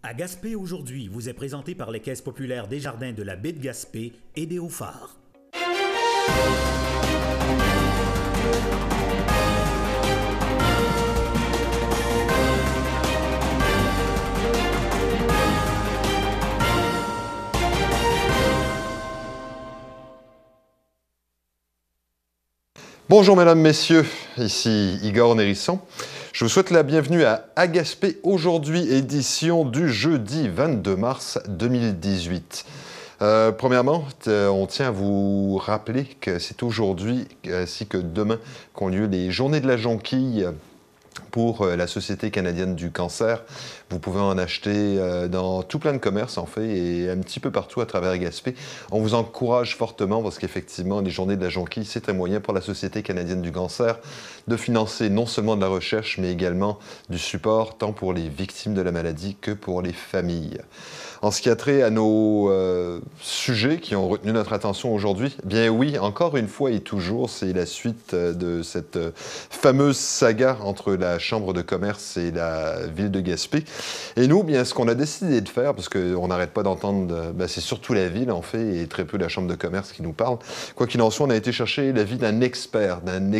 À Gaspé aujourd'hui vous est présenté par les Caisses populaires Desjardins de la baie de Gaspé et des Hauts-Phares. Bonjour mesdames, messieurs, ici Igor Nérisson. Je vous souhaite la bienvenue à Gaspé aujourd'hui, édition du jeudi 22 mars 2018. Premièrement, on tient à vous rappeler que c'est aujourd'hui ainsi que demain qu'ont lieu les Journées de la jonquille pour la Société canadienne du cancer. Vous pouvez en acheter dans tout plein de commerces, en fait, et un petit peu partout à travers Gaspé. On vous encourage fortement parce qu'effectivement, les Journées de la jonquille, c'est un moyen pour la Société canadienne du cancer de financer non seulement de la recherche, mais également du support, tant pour les victimes de la maladie que pour les familles. En ce qui a trait à nos sujets qui ont retenu notre attention aujourd'hui, bien oui, encore une fois et toujours, c'est la suite de cette fameuse saga entre la Chambre de commerce et la ville de Gaspé. Et nous, bien, ce qu'on a décidé de faire, parce qu'on n'arrête pas d'entendre, c'est surtout la ville en fait, et très peu la Chambre de commerce qui nous parle. Quoi qu'il en soit, on a été chercher l'avis d'un expert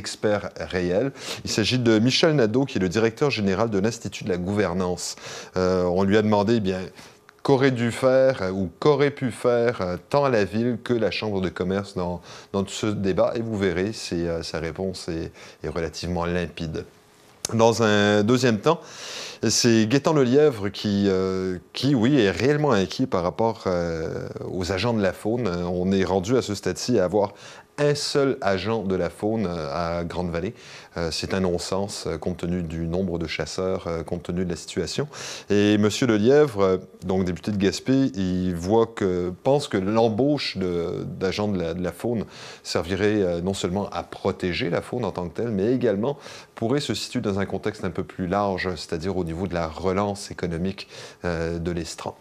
réel. Il s'agit de Michel Nadeau, qui est le directeur général de l'Institut de la gouvernance. On lui a demandé, bien, qu'aurait dû faire ou qu'aurait pu faire tant la Ville que la Chambre de commerce dans tout ce débat. Et vous verrez, sa réponse est relativement limpide. Dans un deuxième temps, c'est Gaétan Lelièvre qui, oui, est réellement inquiet par rapport aux agents de la faune. On est rendu à ce stade-ci à avoir un seul agent de la faune à Grande-Vallée. C'est un non-sens compte tenu du nombre de chasseurs, compte tenu de la situation. Et M. Lelièvre, donc député de Gaspé, il pense que l'embauche d'agents de la faune servirait non seulement à protéger la faune en tant que telle, mais également pourrait se situer dans un contexte un peu plus large, c'est-à-dire au niveau de la relance économique de l'estran.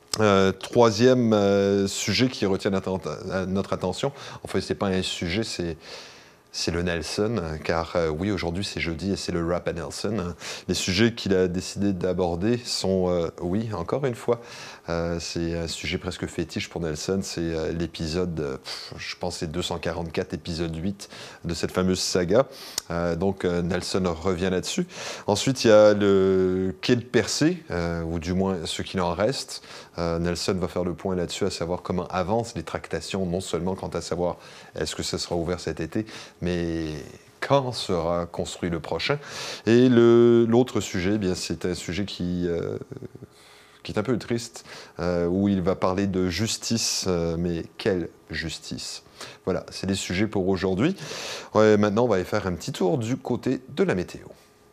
Troisième sujet qui retient notre attention, en fait, c'est pas un sujet, c'est le Nelson, car oui, aujourd'hui c'est jeudi et c'est le Rap à Nelson. Les sujets qu'il a décidé d'aborder sont, oui, encore une fois, c'est un sujet presque fétiche pour Nelson, c'est l'épisode, je pense c'est 244, épisode 8 de cette fameuse saga. Donc Nelson revient là-dessus. Ensuite, il y a le quai de Percé, ou du moins ce qu'il en reste. Nelson va faire le point là-dessus, à savoir comment avancent les tractations, non seulement quant à savoir est-ce que ça sera ouvert cet été, mais quand sera construit le prochain. Et l'autre sujet, eh bien, c'est un sujet qui est un peu triste, où il va parler de justice, mais quelle justice? Voilà, c'est les sujets pour aujourd'hui. Ouais, maintenant, on va aller faire un petit tour du côté de la météo.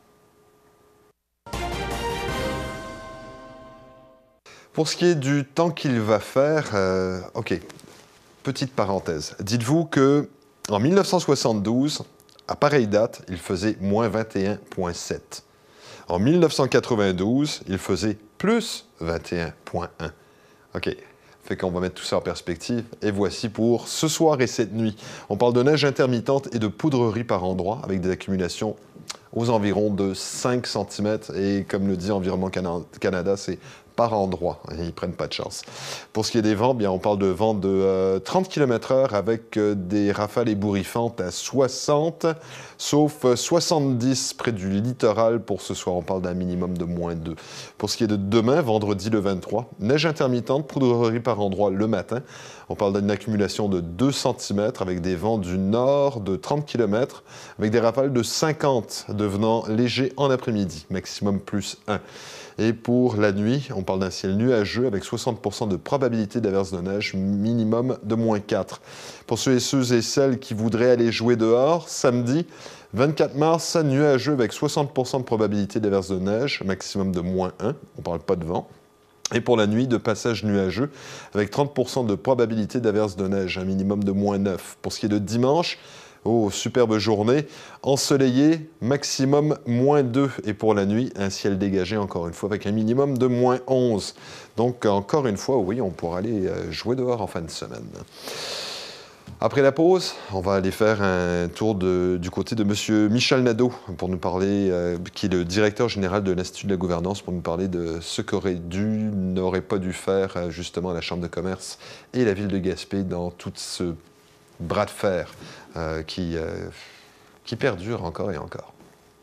Pour ce qui est du temps qu'il va faire, OK, petite parenthèse. Dites-vous que en 1972, à pareille date, il faisait moins 21,7. En 1992, il faisait plus 21,1. OK. Fait qu'on va mettre tout ça en perspective. Et voici pour ce soir et cette nuit. On parle de neige intermittente et de poudrerie par endroit, avec des accumulations aux environs de 5 cm. Et comme le dit Environnement Canada, c'est par endroit. Ils ne prennent pas de chance. Pour ce qui est des vents, bien, on parle de vents de 30 km/h avec des rafales ébouriffantes à 60, sauf 70 près du littoral. Pour ce soir, on parle d'un minimum de moins 2. Pour ce qui est de demain, vendredi le 23, neige intermittente, poudrerie par endroit le matin. On parle d'une accumulation de 2 cm avec des vents du nord de 30 km avec des rafales de 50 devenant légers en après-midi, maximum plus 1. Et pour la nuit, on parle d'un ciel nuageux avec 60% de probabilité d'averse de neige, minimum de moins 4. Pour ceux et celles qui voudraient aller jouer dehors, samedi 24 mars, nuageux avec 60% de probabilité d'averse de neige, maximum de moins 1. On ne parle pas de vent. Et pour la nuit, de passage nuageux avec 30% de probabilité d'averse de neige, un minimum de moins 9. Pour ce qui est de dimanche, oh, superbe journée, ensoleillée, maximum moins 2. Et pour la nuit, un ciel dégagé, encore une fois, avec un minimum de moins 11. Donc, encore une fois, oui, on pourra aller jouer dehors en fin de semaine. Après la pause, on va aller faire un tour du côté de M. Michel Nadeau pour nous parler, qui est le directeur général de l'Institut de la gouvernance, pour nous parler de ce qu'aurait dû, n'aurait pas dû faire justement la Chambre de commerce et la Ville de Gaspé dans tout ce bras de fer qui perdure encore et encore.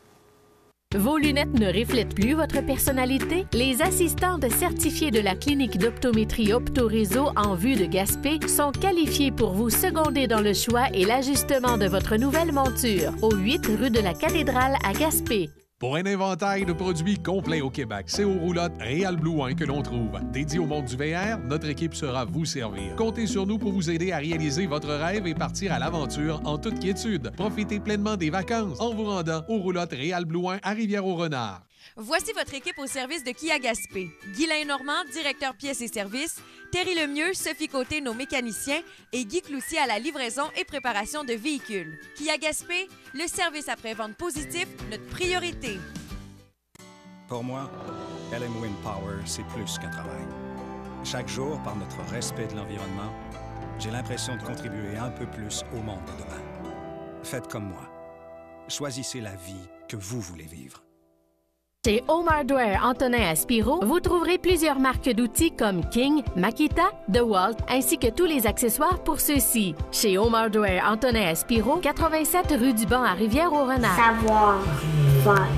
Vos lunettes ne reflètent plus votre personnalité? Les assistantes certifiées de la clinique d'optométrie Optoréseau en vue de Gaspé sont qualifiées pour vous seconder dans le choix et l'ajustement de votre nouvelle monture au 8 rue de la Cathédrale à Gaspé. Pour un inventaire de produits complet au Québec, c'est aux roulottes Réal Blue Wine que l'on trouve. Dédié au monde du VR, notre équipe sera vous servir. Comptez sur nous pour vous aider à réaliser votre rêve et partir à l'aventure en toute quiétude. Profitez pleinement des vacances en vous rendant aux roulottes Réal Blue Wine à Rivière-au-Renard. Voici votre équipe au service de Kia Gaspé. Guylain Normand, directeur pièces et services, Terry Lemieux, Sophie Côté, nos mécaniciens, et Guy Cloutier à la livraison et préparation de véhicules. Kia Gaspé, le service après-vente positif, notre priorité. Pour moi, LM Wind Power, c'est plus qu'un travail. Chaque jour, par notre respect de l'environnement, j'ai l'impression de contribuer un peu plus au monde de demain. Faites comme moi. Choisissez la vie que vous voulez vivre. Chez Home Hardware Antonin Aspiro, vous trouverez plusieurs marques d'outils comme King, Makita, DeWalt, ainsi que tous les accessoires pour ceux-ci. Chez Home Hardware Antonin Aspiro, 87 rue du Banc à Rivière-au-Renard. Savoir faire.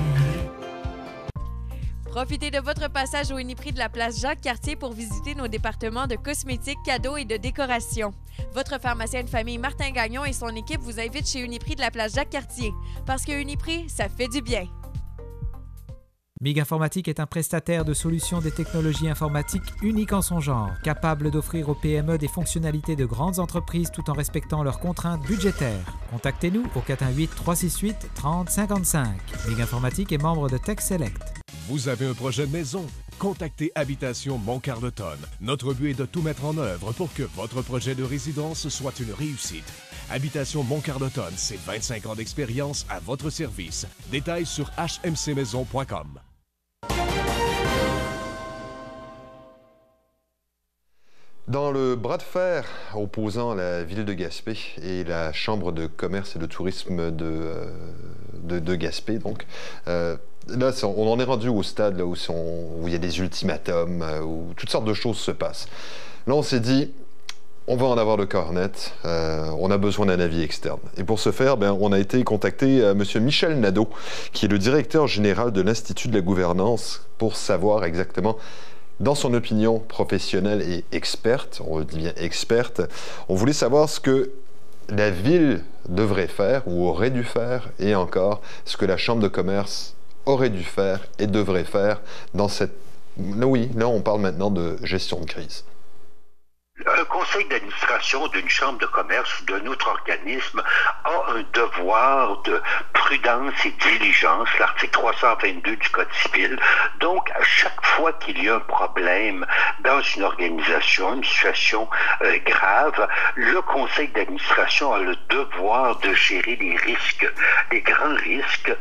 Profitez de votre passage au Uniprix de la place Jacques-Cartier pour visiter nos départements de cosmétiques, cadeaux et de décoration. Votre pharmacien de famille Martin Gagnon et son équipe vous invitent chez Uniprix de la place Jacques-Cartier. Parce que Uniprix, ça fait du bien. MIG Informatique est un prestataire de solutions des technologies informatiques unique en son genre, capable d'offrir aux PME des fonctionnalités de grandes entreprises tout en respectant leurs contraintes budgétaires. Contactez-nous au 418-368-3055. MIG Informatique est membre de Tech Select. Vous avez un projet de maison? Contactez Habitation Montcalm-de-Tonne. Notre but est de tout mettre en œuvre pour que votre projet de résidence soit une réussite. Habitation Montcalm-de-Tonne, c'est 25 ans d'expérience à votre service. Détails sur hmcmaison.com. Dans le bras de fer opposant la ville de Gaspé et la Chambre de commerce et de tourisme de Gaspé, donc, là, on en est rendu au stade là, où il y a des ultimatums, où toutes sortes de choses se passent. Là, on s'est dit, on va en avoir le cœur net, on a besoin d'un avis externe. Et pour ce faire, on a été contacter M. Michel Nadeau, qui est le directeur général de l'Institut de la gouvernance, pour savoir exactement, dans son opinion professionnelle et experte, on le dit bien experte, on voulait savoir ce que la ville devrait faire ou aurait dû faire, et encore ce que la Chambre de commerce aurait dû faire et devrait faire dans cette... Oui, là on parle maintenant de gestion de crise. Un conseil d'administration d'une chambre de commerce ou d'un autre organisme a un devoir de prudence et diligence, l'article 322 du Code civil. Donc, à chaque fois qu'il y a un problème dans une organisation, une situation grave, le conseil d'administration a le devoir de gérer les risques, les grands risques.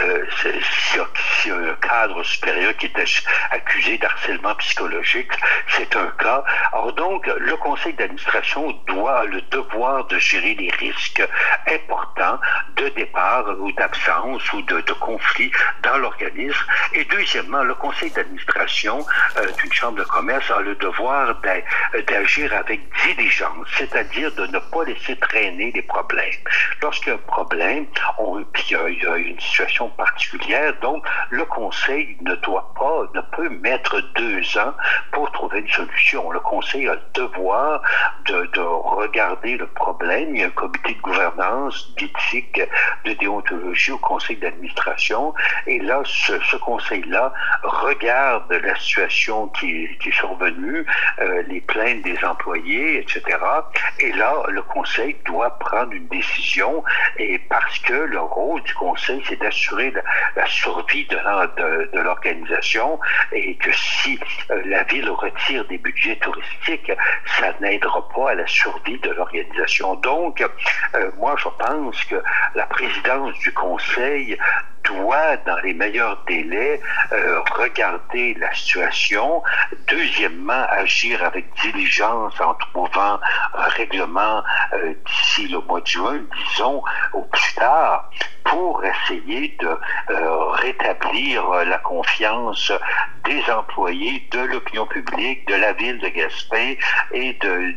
Si un cadre supérieur qui est accusé d'harcèlement psychologique, c'est un cas. Alors donc, le conseil d'administration doit le devoir de gérer les risques importants de départ ou d'absence ou de conflit dans l'organisme. Et deuxièmement, le conseil d'administration d'une chambre de commerce a le devoir d'agir avec diligence, c'est-à-dire de ne pas laisser traîner les problèmes. Lorsqu'il y a un problème, puis il y a une situation particulière, donc le conseil ne peut mettre 2 ans pour trouver une solution. Le conseil a le devoir de regarder le problème. Il y a un comité de gouvernance, d'éthique, de déontologie au conseil d'administration. Et là, ce conseil-là regarde la situation qui est survenue, les plaintes des employés, etc. Et là, le conseil doit prendre une décision, et parce que le rôle du conseil, c'est d'assurer la survie de l'organisation, et que si la ville retire des budgets touristiques, ça n'aidera pas à la survie de l'organisation. Donc, moi, je pense que la présidence du conseil doit, dans les meilleurs délais, regarder la situation. Deuxièmement, agir avec diligence en trouvant un règlement d'ici le mois de juin, disons, au plus tard, pour essayer de rétablir la confiance des employés, de l'opinion publique, de la ville de Gaspé et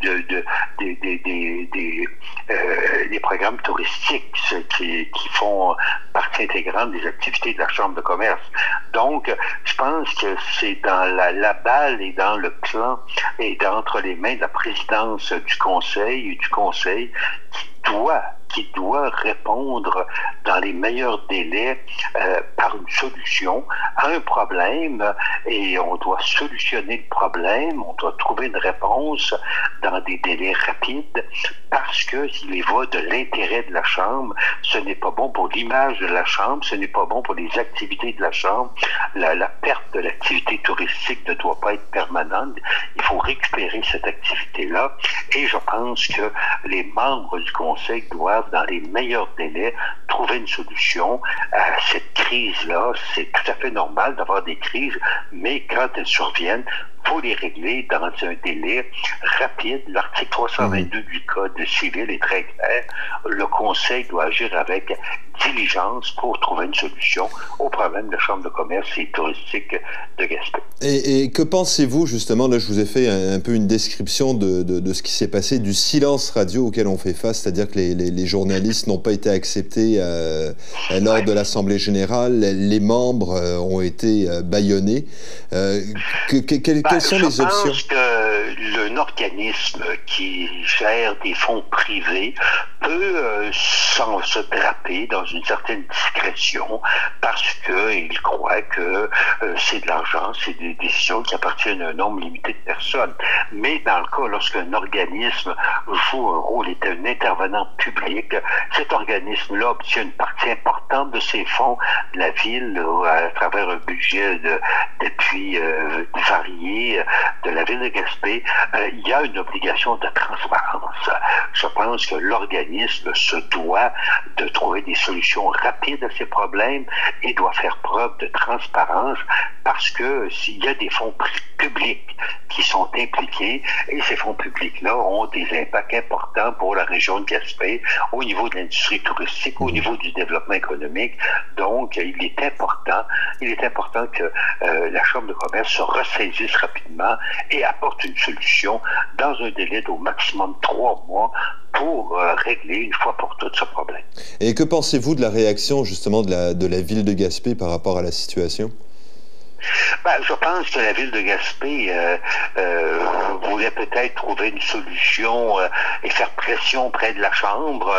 des programmes touristiques qui font partie intégrante des activités de la Chambre de commerce. Donc, je pense que c'est dans la balle et dans le plan et entre les mains de la présidence du Conseil et du Conseil qui doit répondre dans les meilleurs délais par une solution à un problème, et on doit solutionner le problème, on doit trouver une réponse dans des délais rapides, parce que s'il y va de l'intérêt de la Chambre, ce n'est pas bon pour l'image de la Chambre, ce n'est pas bon pour les activités de la Chambre. La perte de l'activité touristique ne doit pas être permanente. Il faut récupérer cette activité-là, et je pense que les membres du Conseil doivent, dans les meilleurs délais, trouver une solution à cette crise-là. C'est tout à fait normal d'avoir des crises, mais quand elles surviennent, il faut les régler dans un délai rapide. L'article 322 du Code civil est très clair. Le Conseil doit agir avec diligence pour trouver une solution au problème de la Chambre de commerce et touristique de Gaspé. Et que pensez-vous, justement, là je vous ai fait un peu une description de ce qui s'est passé, du silence radio auquel on fait face, c'est-à-dire que les journalistes n'ont pas été acceptés lors de l'Assemblée générale, les membres ont été bâillonnés. Quelles sont les options? Je pense qu'un organisme qui gère des fonds privés peut se draper dans une certaine discrétion parce qu'il croit que c'est de l'argent, c'est des décisions qui appartiennent à un nombre limité de personnes. Mais dans le cas, lorsqu'un organisme joue un rôle, est un intervenant public, cet organisme-là obtient une partie importante de ses fonds de la ville à travers un budget d'appui varié de la ville de Gaspé. Il y a une obligation de transparence. Je pense que l'organisme se doit de trouver des solutions rapides à ces problèmes et doit faire preuve de transparence, parce que s'il y a des fonds publics qui sont impliqués, et ces fonds publics-là ont des impacts importants pour la région de Gaspé, au niveau de l'industrie touristique, au niveau du développement économique. Donc, il est important que la Chambre de commerce se ressaisisse rapidement et apporte une solution dans un délai d'au maximum 3 mois pour régler une fois pour toutes ce problème. Et que pensez-vous de la réaction justement de la ville de Gaspé par rapport à la situation? Je pense que la ville de Gaspé voulait peut-être trouver une solution et faire pression auprès de la Chambre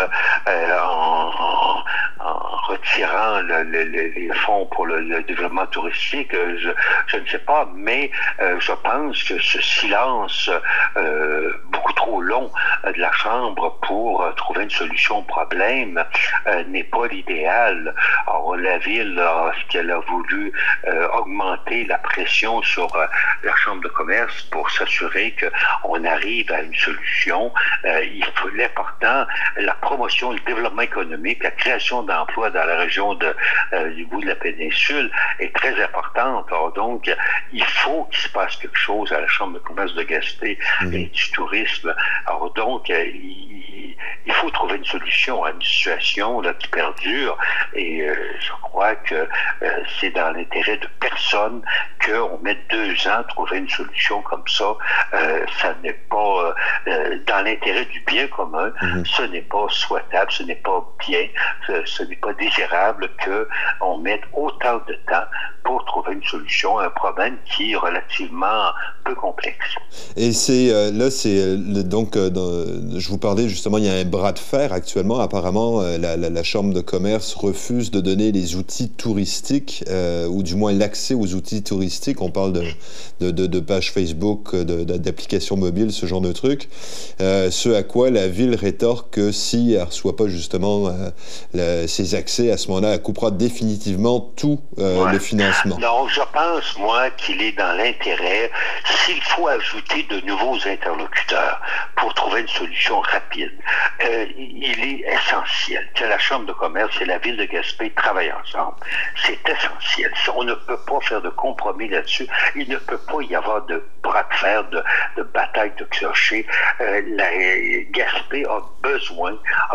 en retirant les fonds pour le développement touristique. Je ne sais pas, mais je pense que ce silence beaucoup trop long de la Chambre pour trouver une solution au problème n'est pas l'idéal. Alors, la ville, lorsqu'elle a voulu augmenter la pression sur la Chambre de commerce pour s'assurer qu'on arrive à une solution, l'important, la promotion, le développement économique, la création d'emplois dans la région du bout de la péninsule est très importante. Alors donc, il faut qu'il se passe quelque chose à la Chambre de commerce de Gaspé et du tourisme. Alors donc, il faut trouver une solution à une situation là, qui perdure, et je crois que c'est dans l'intérêt de personne qu'on mette 2 ans à trouver une solution comme ça. Ça n'est pas dans l'intérêt du bien commun, ce n'est pas souhaitable, ce n'est pas bien, ce n'est pas désirable qu'on mette autant de temps pour trouver une solution à un problème qui est relativement peu complexe. Et c'est donc, je vous parlais justement, il y a un bras de fer actuellement. Apparemment, la Chambre de commerce refuse de donner les outils touristiques, ou du moins l'accès aux outils touristiques touristique. On parle de pages Facebook, d'applications mobiles, ce genre de trucs. Ce à quoi la ville rétorque que si elle ne reçoit pas justement ses accès, à ce moment-là, elle coupera définitivement tout le financement. Donc, je pense, moi, qu'il est dans l'intérêt, s'il faut ajouter de nouveaux interlocuteurs pour trouver une solution rapide, il est essentiel que la Chambre de commerce et la Ville de Gaspé travaillent ensemble. C'est essentiel. On ne peut pas faire de compromis là-dessus. Il ne peut pas y avoir de bras de fer, de bataille de clochers. Gaspé a besoin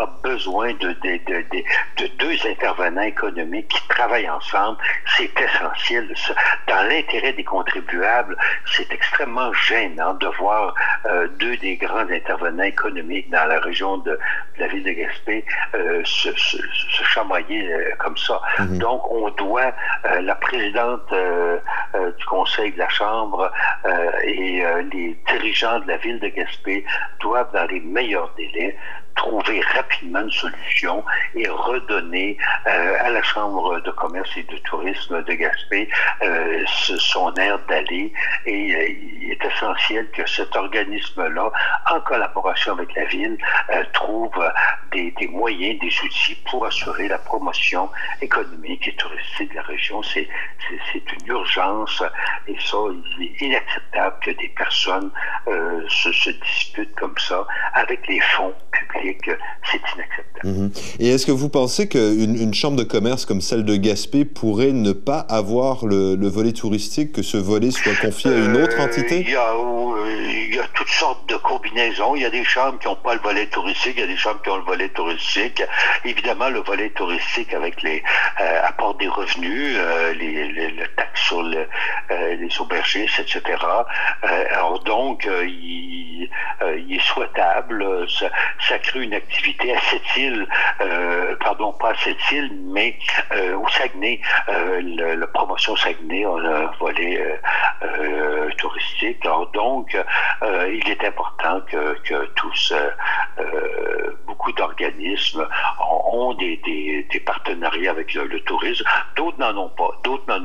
de deux intervenants économiques qui travaillent ensemble. C'est essentiel. Dans l'intérêt des contribuables, c'est extrêmement gênant de voir deux des grands intervenants économiques dans la région de la ville de Gaspé se chamoyer comme ça. Mm-hmm. Donc, on doit, la présidente du conseil de la Chambre et les dirigeants de la ville de Gaspé doivent, dans les meilleurs délais, trouver rapidement une solution et redonner à la Chambre de commerce et de tourisme de Gaspé son air d'aller. Et il est essentiel que cet organisme-là, en collaboration avec la ville, trouve des moyens, des outils pour assurer la promotion économique et touristique de la région. C'est une urgence et ça, il est inacceptable que des personnes se disputent comme ça avec les fonds publics. C'est inacceptable. Mm-hmm. Et est-ce que vous pensez qu'une chambre de commerce comme celle de Gaspé pourrait ne pas avoir le volet touristique, que ce volet soit confié à une autre entité? Il y a toutes sortes de combinaisons. Il y a des chambres qui n'ont pas le volet touristique, il y a des chambres qui ont le volet touristique. Évidemment, le volet touristique avec les apports des revenus, le taxe sur les aubergistes, etc. Alors donc, il est souhaitable. Ça crée une activité à Sept-Îles, pas à Sept-Îles, mais au Saguenay. La promotion Saguenay, on a un volet touristique. Alors donc, il est important que tous, beaucoup d'organismes ont des partenariats avec le tourisme. D'autres n'en ont pas.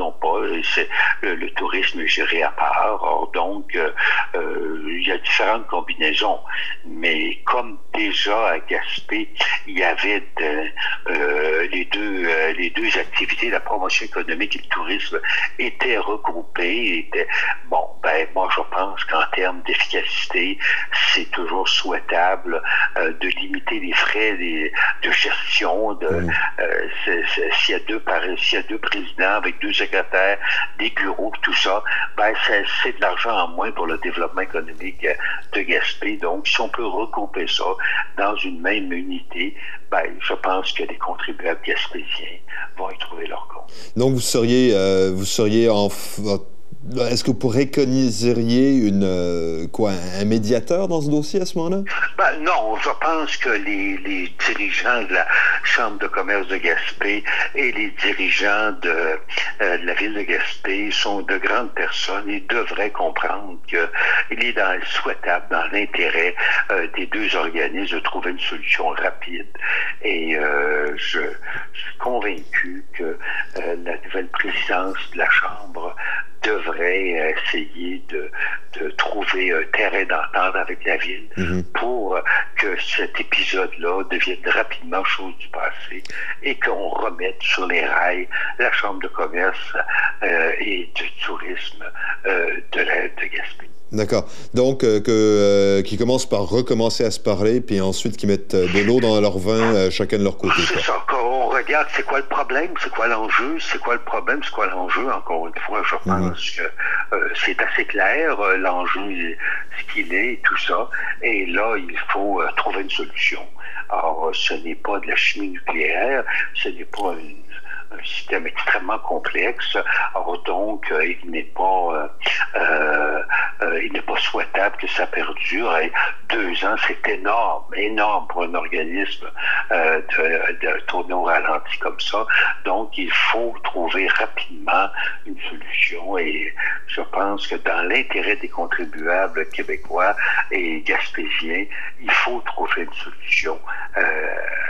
Le tourisme est géré à part. Alors donc, il y a différentes combinaisons. Mais comme déjà à Gaspé, il y avait les deux activités, la promotion économique et le tourisme, étaient regroupées. Moi, je pense qu'en termes d'efficacité, c'est toujours souhaitable de limiter les frais de gestion. S'il y a deux présidents avec deux secrétaires, des bureaux, tout ça, c'est de l'argent en moins pour le développement économique de Gaspé. Donc, si on peut regrouper ça dans une même unité, je pense que les contribuables gaspésiens vont y trouver leur compte. Donc, vous seriez est-ce que vous préconiseriez un médiateur dans ce dossier à ce moment-là? Non, je pense que les dirigeants de la Chambre de commerce de Gaspé et les dirigeants de la ville de Gaspé sont de grandes personnes et devraient comprendre qu'il est souhaitable, dans l'intérêt des deux organismes, de trouver une solution rapide. Et je suis convaincu que la nouvelle présidence de la Chambre devrait essayer de trouver un terrain d'entente avec la ville pour que cet épisode-là devienne rapidement chose du passé et qu'on remette sur les rails la Chambre de commerce et du tourisme de Gaspé. D'accord. Donc, qui commencent par recommencer à se parler, puis ensuite qui mettent de l'eau dans leur vin, chacun de leur côté. C'est ça. Quand on regarde, c'est quoi le problème, c'est quoi l'enjeu, encore une fois, je pense que c'est assez clair, l'enjeu, ce qu'il est, tout ça. Et là, il faut trouver une solution. Alors, ce n'est pas de la chimie nucléaire, ce n'est pas un système extrêmement complexe. Alors donc, il n'est pas souhaitable que ça perdure. Et 2 ans, c'est énorme pour un organisme de tourner au ralenti comme ça. Donc, il faut trouver rapidement une solution. Et je pense que dans l'intérêt des contribuables québécois et gaspésiens, il faut trouver une solution à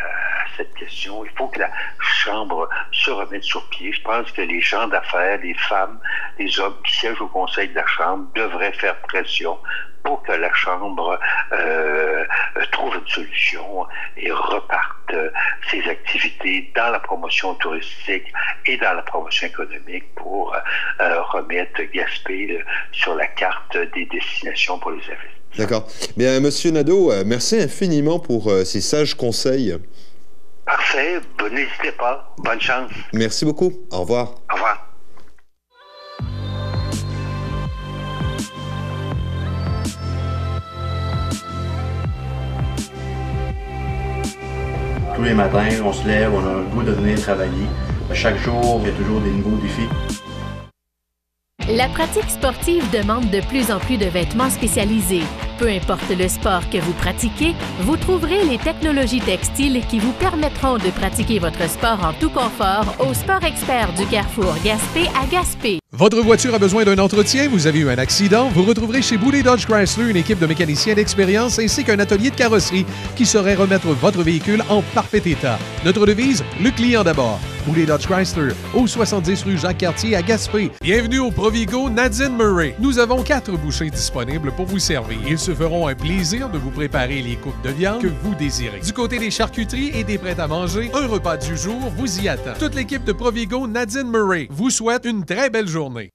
cette question. Il faut que la Chambre se remette sur pied. Je pense que les gens d'affaires, les femmes, les hommes qui siègent au Conseil de la Chambre devraient faire pression pour que la Chambre trouve une solution et reparte ses activités dans la promotion touristique et dans la promotion économique pour remettre Gaspé sur la carte des destinations pour les investissements. D'accord. Bien, Monsieur Nadeau, merci infiniment pour ces sages conseils. Parfait. N'hésitez pas. Bonne chance. Merci beaucoup. Au revoir. Au revoir. Tous les matins, on se lève, on a le goût de venir travailler. Chaque jour, il y a toujours des nouveaux défis. La pratique sportive demande de plus en plus de vêtements spécialisés. Peu importe le sport que vous pratiquez, vous trouverez les technologies textiles qui vous permettront de pratiquer votre sport en tout confort au Sport Expert du Carrefour Gaspé à Gaspé. Votre voiture a besoin d'un entretien, vous avez eu un accident, vous retrouverez chez Boulay Dodge Chrysler une équipe de mécaniciens d'expérience ainsi qu'un atelier de carrosserie qui saurait remettre votre véhicule en parfait état. Notre devise, le client d'abord. Boulay Dodge Chrysler, au 70 rue Jacques-Cartier à Gaspé. Bienvenue au Provigo Nadine Murray. Nous avons 4 bouchées disponibles pour vous servir. Ils se feront un plaisir de vous préparer les coupes de viande que vous désirez. Du côté des charcuteries et des prêts-à-manger, un repas du jour vous y attend. Toute l'équipe de Provigo Nadine Murray vous souhaite une très belle journée.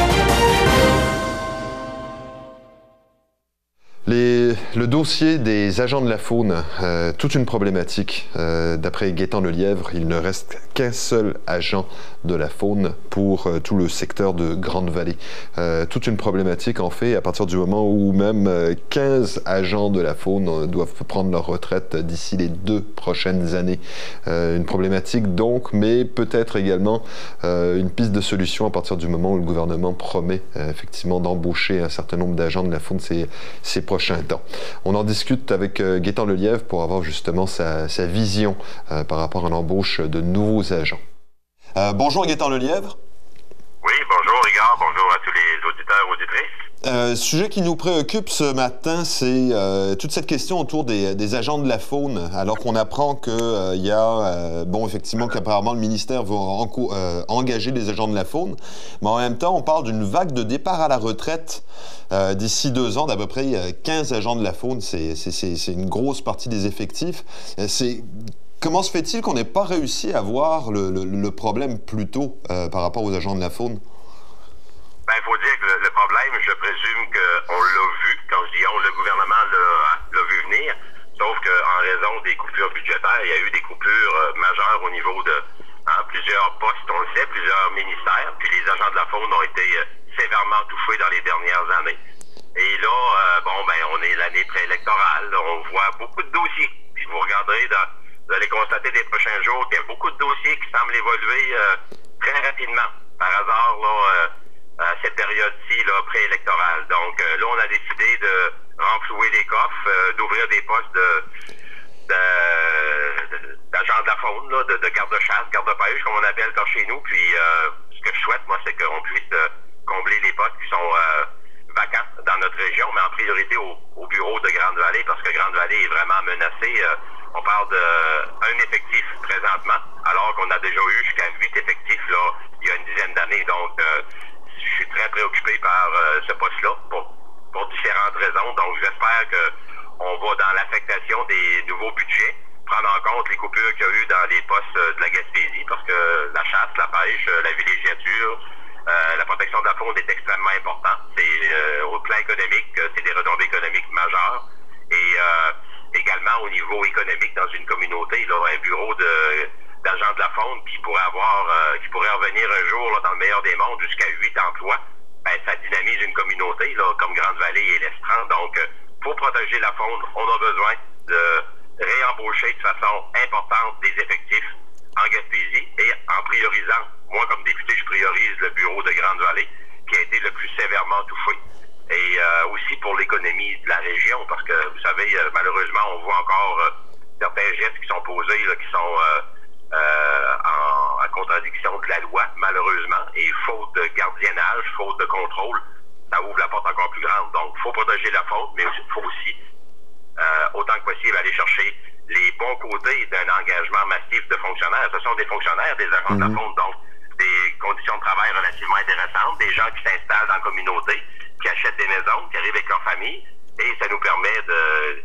Le dossier des agents de la faune, toute une problématique. D'après Gaétan Lelièvre, il ne reste qu'un seul agent de la faune pour tout le secteur de Grande-Vallée. Toute une problématique, en fait, à partir du moment où même 15 agents de la faune doivent prendre leur retraite d'ici les 2 prochaines années. Une problématique donc, mais peut-être également une piste de solution à partir du moment où le gouvernement promet effectivement d'embaucher un certain nombre d'agents de la faune ces prochains temps. On en discute avec Gaétan Lelièvre pour avoir justement sa vision par rapport à l'embauche de nouveaux agents. Bonjour Gaétan Lelièvre. Oui, bonjour Rigard, bonjour à tous les auditeurs, auditrices. Sujet qui nous préoccupe ce matin, c'est toute cette question autour des agents de la faune, alors qu'on apprend qu'il y a, effectivement, qu'apparemment le ministère va engager des agents de la faune, mais en même temps, on parle d'une vague de départ à la retraite d'ici 2 ans d'à peu près 15 agents de la faune. C'est une grosse partie des effectifs. Comment se fait-il qu'on n'ait pas réussi à voir le problème plus tôt par rapport aux agents de la faune? Il faut dire que le problème, je présume qu'on l'a vu. Quand je dis on, le gouvernement l'a vu venir. Sauf qu'en raison des coupures budgétaires, il y a eu des coupures majeures au niveau de plusieurs postes, on le sait, plusieurs ministères. Puis les agents de la faune ont été sévèrement touchés dans les dernières années. Et là, on est l'année préélectorale. On voit beaucoup de dossiers. Puis vous regarderez, vous allez constater des prochains jours qu'il y a beaucoup de dossiers qui semblent évoluer très rapidement. Par hasard, à cette période-ci préélectorale. Donc là, on a décidé de renflouer les coffres, d'ouvrir des postes d'agents de la faune, de garde-chasse, garde-pêche, comme on appelle chez nous. Puis ce que je souhaite, moi, c'est qu'on puisse combler les postes qui sont vacants dans notre région, mais en priorité au bureau de Grande-Vallée, parce que Grande-Vallée est vraiment menacée. On parle d'un effectif présentement, alors qu'on a déjà eu jusqu'à 8 effectifs il y a une dizaine d'années. Donc, je suis très préoccupé par ce poste-là pour différentes raisons. Donc, j'espère qu'on va, dans l'affectation des nouveaux budgets, prendre en compte les coupures qu'il y a eu dans les postes de la Gaspésie, parce que la chasse, la pêche, la villégiature, la protection de la faune est extrêmement importante. Au plan économique, c'est des retombées économiques majeures. Et également au niveau économique, dans une communauté, un bureau d'agents de la faune qui pourrait revenir un jour dans le meilleur des mondes jusqu'à 8 emplois, ça dynamise une communauté comme Grande-Vallée et l'Estran. Donc, pour protéger la faune, on a besoin de réembaucher de façon importante des effectifs en Gaspésie et en priorisant, moi comme député, je priorise le bureau de Grande-Vallée qui a été le plus sévèrement touché. Et aussi pour l'économie de la région, parce que, vous savez, malheureusement, on voit encore certains gestes qui sont posés, qui sont en contradiction de la loi, malheureusement, et faute de gardiennage, faute de contrôle, ça ouvre la porte encore plus grande. Donc, il faut protéger la faune, mais il faut aussi, autant que possible, aller chercher les bons côtés d'un engagement massif de fonctionnaires. Ce sont des fonctionnaires, des agents de la faune, donc des conditions de travail relativement intéressantes, des gens qui s'installent dans la communauté, qui achètent des maisons, qui arrivent avec leur famille, et ça nous permet de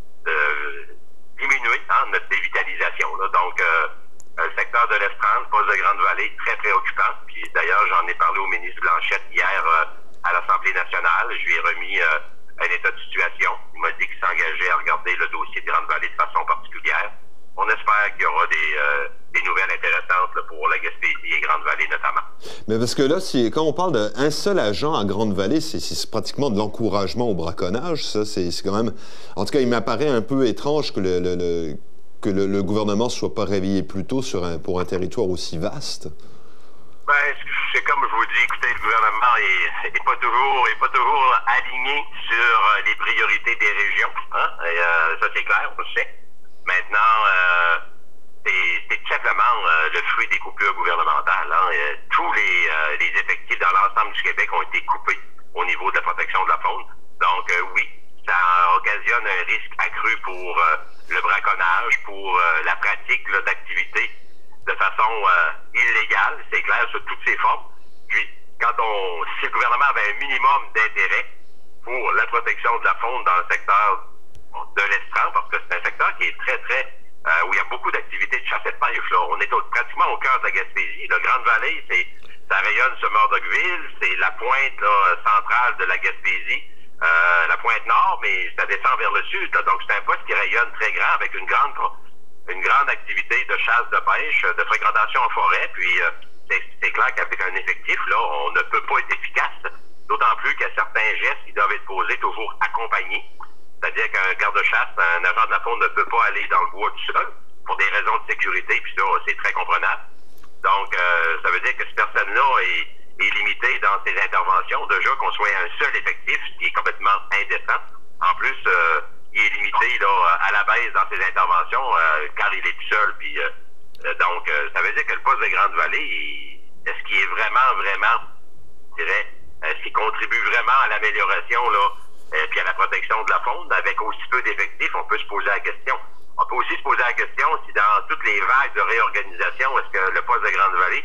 diminuer notre dévitalisation. Là. Donc, le secteur de l'Estrange, poste de Grande-Vallée, très préoccupant. Puis d'ailleurs, j'en ai parlé au ministre Blanchette hier à l'Assemblée nationale. Je lui ai remis un état de situation. Il m'a dit qu'il s'engageait à regarder le dossier de Grande-Vallée de façon particulière. On espère qu'il y aura des nouvelles intéressantes là, pour la Gaspésie et Grande-Vallée notamment. Mais parce que là, quand on parle d'un seul agent à Grande-Vallée, c'est pratiquement de l'encouragement au braconnage. Ça, c'est quand même... En tout cas, il m'apparaît un peu étrange que le gouvernement ne soit pas réveillé plus tôt pour un territoire aussi vaste. Ben, c'est comme je vous dis, écoutez, le gouvernement est pas toujours aligné sur les priorités des régions. Hein? Et, ça, c'est clair, on le sait. Maintenant, c'est tout simplement le fruit des coupures gouvernementales. Hein? Tous les effectifs dans l'ensemble du Québec ont été coupés au niveau de la protection de la faune. Donc, oui, ça occasionne un risque accru pour le braconnage, pour la pratique d'activités de façon illégale, c'est clair, sous toutes ses formes. Puis, si le gouvernement avait un minimum d'intérêt pour la protection de la faune dans le secteur de l'Estrange, parce que c'est un secteur qui est très, où il y a beaucoup d'activités de chasse et de pêche. Là. On est pratiquement au cœur de la Gaspésie. La Grande-Vallée, ça rayonne sur Murdochville, c'est la pointe là, centrale de la Gaspésie, la pointe nord, mais ça descend vers le sud. Là. Donc, c'est un poste qui rayonne très grand avec une grande activité de chasse, de pêche, de fréquentation en forêt. Puis, c'est clair qu'avec un effectif, là, on ne peut pas être efficace. D'autant plus qu'il y a certains gestes qui doivent être posés toujours accompagnés. C'est-à-dire qu'un garde-chasse, un agent de la faune ne peut pas aller dans le bois tout seul pour des raisons de sécurité, puis ça, c'est très comprenable. Donc, ça veut dire que cette personne-là est limitée dans ses interventions. Déjà qu'on soit un seul effectif, ce qui est complètement indécent. En plus, il est limité là, à la baisse dans ses interventions car il est tout seul. Puis, donc, ça veut dire que le poste de Grande-Vallée, est-ce qu'il est vraiment, je dirais, est-ce qu'il contribue vraiment à l'amélioration là, puis à la protection de la faune? Avec aussi peu d'effectifs, on peut se poser la question. On peut aussi se poser la question si dans toutes les vagues de réorganisation, est-ce que le poste de Grande-Vallée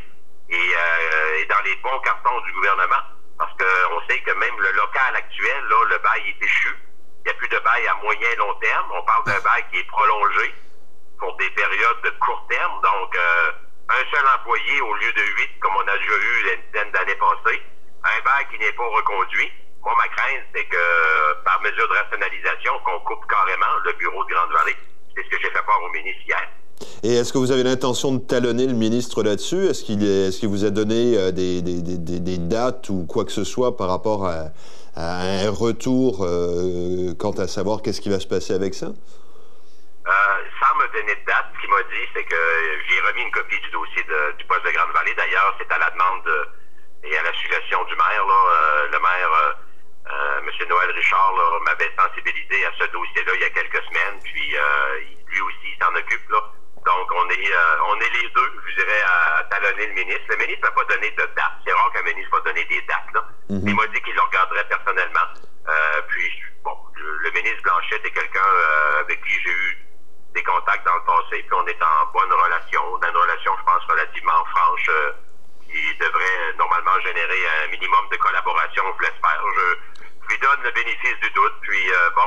est dans les bons cartons du gouvernement? Parce qu'on sait que même le local actuel, là, le bail est échu. Il n'y a plus de bail à moyen et long terme. On parle d'un bail qui est prolongé pour des périodes de court terme. Donc, un seul employé au lieu de 8, comme on a déjà eu une dizaine d'années passées. Un bail qui n'est pas reconduit. Moi, ma crainte, c'est que par mesure de rationalisation, qu'on coupe carrément le bureau de Grande-Vallée. C'est ce que j'ai fait part au ministre hier. Et est-ce que vous avez l'intention de talonner le ministre là-dessus? Est-ce qu'il vous a donné des dates ou quoi que ce soit par rapport à un retour quant à savoir qu'est-ce qui va se passer avec ça? Sans me donner de date, ce qu'il m'a dit, c'est que j'ai remis une copie du dossier du poste de Grande-Vallée. D'ailleurs, c'est à la demande et à la suggestion du maire. Là, le maire, M. Noël Richard, m'avait sensibilisé à ce dossier-là il y a quelques semaines. Puis lui aussi, il s'en occupe. Là. Donc, on est les deux, je dirais, à talonner le ministre. Le ministre n'a pas donné de date. C'est rare qu'un ministre va donner des dates. Là. Il m'a dit qu'il le regarderait personnellement. Puis, bon, le ministre Blanchette est quelqu'un avec qui j'ai eu des contacts dans le passé. Puis, on est en bonne relation. On a une relation, je pense, relativement franche qui devrait normalement générer un minimum de collaboration, je l'espère. Je lui donne le bénéfice du doute. Puis,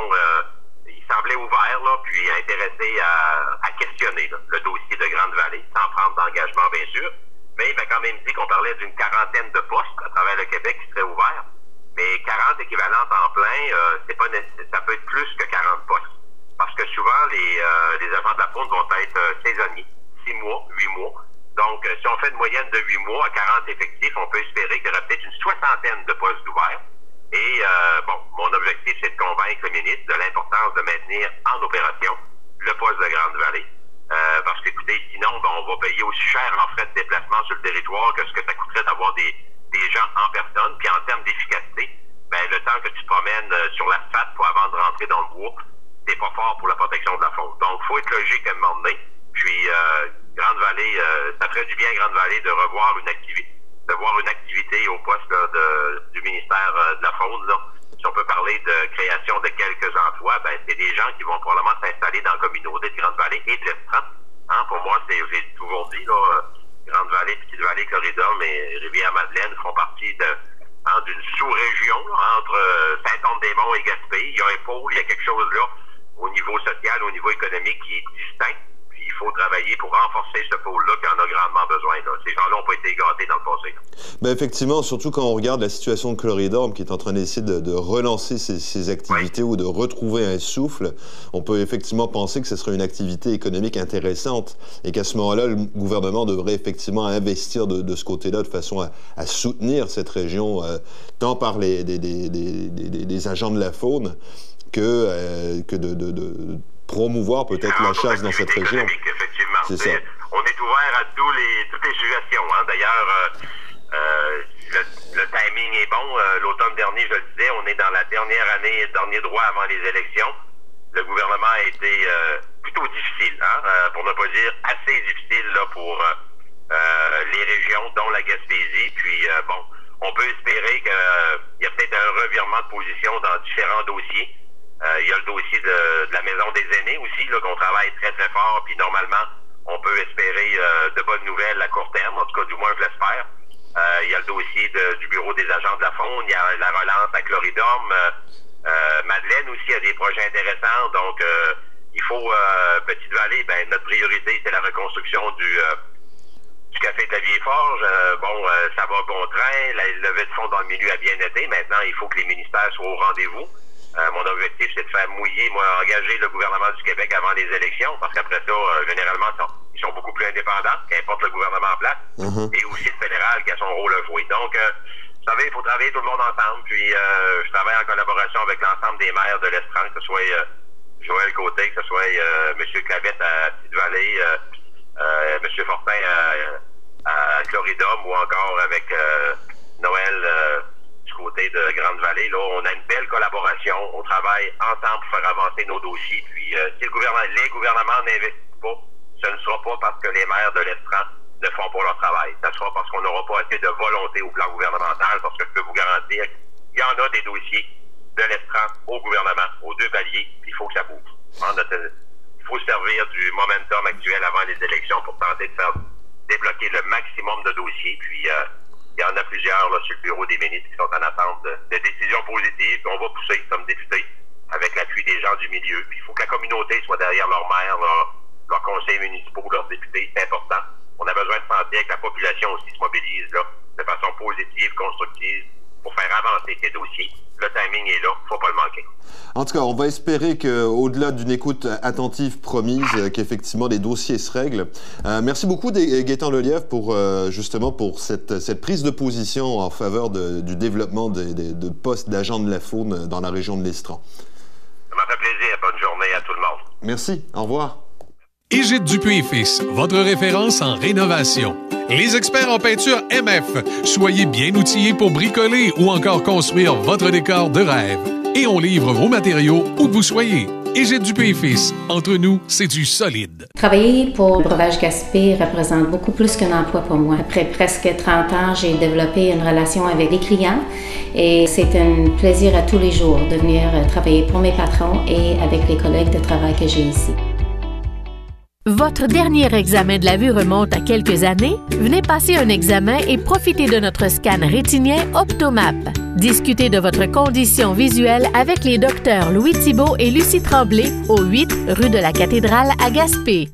il semblait ouvert, là, puis intéressé à questionner là, le dossier de Grande-Vallée, sans prendre d'engagement, bien sûr. Mais il m'a quand même dit qu'on parlait d'une quarantaine de postes à travers le Québec qui seraient ouverts. Mais 40 équivalents temps plein, ça peut être plus que 40 postes. Parce que souvent, les agents de la faune vont être saisonniers, 6 mois, 8 mois. Donc, si on fait une moyenne de 8 mois à 40 effectifs, on peut espérer qu'il y aura peut-être une soixantaine de postes ouverts. Et, mon objectif, c'est de convaincre le ministre de l'importance de maintenir en opération le poste de Grande-Vallée. Parce qu'écoutez, sinon, on va payer aussi cher en frais de déplacement sur le territoire que ce que ça coûterait d'avoir des gens en personne. Puis en termes d'efficacité, le temps que tu te promènes sur l'asphalte avant de rentrer dans le bois, c'est pas fort pour la protection de la faune. Donc, il faut être logique à un moment donné. Puis, Grande-Vallée, ça ferait du bien à Grande-Vallée de revoir une activité au poste là, du ministère de la Faune, là, si on peut peut parler de création de quelques emplois, ben c'est des gens qui vont probablement s'installer dans la communauté de Grande-Vallée et de l'Estran. Hein, pour moi, j'ai toujours dit, là, Grande-Vallée, Petite-Vallée, Corridor et Rivière-Madeleine font partie d'une sous-région entre Saint-Anne-des-Monts et Gaspé. Il y a un pôle, il y a quelque chose là au niveau social, au niveau économique qui est distinct. Puis il faut travailler pour renforcer ce pôle-là qui en a grandement besoin. Là. Ces gens-là n'ont pas été gâtés dans le passé. Ben effectivement, surtout quand on regarde la situation de Cloridorme qui est en train d'essayer de relancer ses activités ou de retrouver un souffle, on peut effectivement penser que ce serait une activité économique intéressante et qu'à ce moment-là, le gouvernement devrait effectivement investir de ce côté-là de façon à soutenir cette région, tant par des agents de la faune que de promouvoir peut-être la chasse dans cette région. Effectivement. C'est ça. On est ouvert à toutes les suggestions. Hein. D'ailleurs, le timing est bon. L'automne dernier, je le disais, on est dans la dernier droit avant les élections. Le gouvernement a été plutôt difficile, pour ne pas dire assez difficile là, pour les régions, dont la Gaspésie. Puis, on peut espérer qu'il y a peut-être un revirement de position dans différents dossiers. Il y a le dossier de la Maison des aînés aussi, là, qu'on travaille très, très fort. Puis normalement, on peut espérer de bonnes nouvelles à court terme. En tout cas, du moins, je l'espère. Il y a le dossier du Bureau des agents de la faune. Il y a la relance à Cloridorme. Madeleine aussi a des projets intéressants. Donc, il faut, Petite-Vallée, notre priorité, c'est la reconstruction du Café de la Vieille Forge. Ça va bon train. La levée de fonds dans le milieu a bien été. Maintenant, il faut que les ministères soient au rendez-vous. Mon objectif, c'est de faire engager le gouvernement du Québec avant les élections, parce qu'après ça, généralement, ils sont beaucoup plus indépendants, qu'importe le gouvernement en place, et aussi le fédéral qui a son rôle à jouer. Donc, vous savez, il faut travailler tout le monde ensemble, puis je travaille en collaboration avec l'ensemble des maires de l'Estran, que ce soit Joël Côté, que ce soit M. Clavette à Petite-Vallée, M. Fortin à Cloridorme, ou encore avec Noël du côté de Grande-Vallée. Là, on a une belle collaboration. On travaille ensemble pour faire avancer nos dossiers. Puis, si les gouvernements n'investissent pas, ce ne sera pas parce que les maires de l'Estran ne font pas leur travail. Ce sera parce qu'on n'aura pas assez de volonté au plan gouvernemental, parce que je peux vous garantir qu'il y en a des dossiers de l'Estran au gouvernement, aux deux paliers, puis il faut que ça bouge. Il faut servir du momentum actuel avant les élections pour tenter de faire débloquer le maximum de dossiers. Puis, il y en a plusieurs là, sur le bureau des ministres qui sont en attente de décisions positives. Puis on va pousser comme député avec l'appui des gens du milieu. Puis il faut que la communauté soit derrière leurs maires, leurs conseils municipaux, leurs députés. C'est important. On a besoin de sentir que la population aussi se mobilise là, de façon positive, constructive, pour faire avancer ces dossiers. Le timing est là, il ne faut pas le manquer. En tout cas, on va espérer qu'au-delà d'une écoute attentive promise, qu'effectivement les dossiers se règlent. Merci beaucoup, Gaétan Lelièvre, pour cette prise de position en faveur du développement de postes d'agents de la faune dans la région de l'Estran. Ça m'a fait plaisir. Bonne journée à tout le monde. Merci. Au revoir. Égide Dupuis et Fils, votre référence en rénovation. Les experts en peinture MF. Soyez bien outillés pour bricoler ou encore construire votre décor de rêve. Et on livre vos matériaux où que vous soyez. Égide Dupuis et Fils, entre nous, c'est du solide. Travailler pour Breuvage Gaspé représente beaucoup plus qu'un emploi pour moi. Après presque 30 ans, j'ai développé une relation avec les clients et c'est un plaisir à tous les jours de venir travailler pour mes patrons et avec les collègues de travail que j'ai ici. Votre dernier examen de la vue remonte à quelques années? Venez passer un examen et profitez de notre scan rétinien Optomap. Discutez de votre condition visuelle avec les docteurs Louis Thibault et Lucie Tremblay au 8 rue de la Cathédrale à Gaspé.